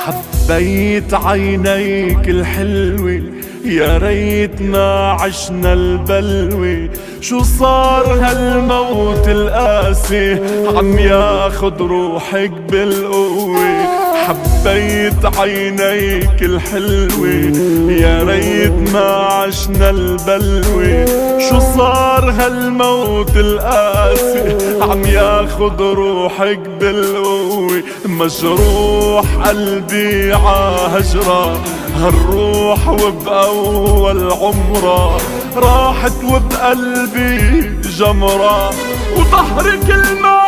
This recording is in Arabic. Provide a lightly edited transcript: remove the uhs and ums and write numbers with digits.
حبيت عينيك الحلوة، يا ريت ما عشنا البلوة. شو صار هالموت القاسي، عم ياخد روحك بالقوة. حبيت عينيك الحلوة، يا ريت ما عشنا البلوة. شو صار هالموت القاسي، عم ياخد روحك بالقوة. مجروح قلبي عهجرة، هالروح وبأول عمرة راحت وبقلبي جمرة، وظهرك الماء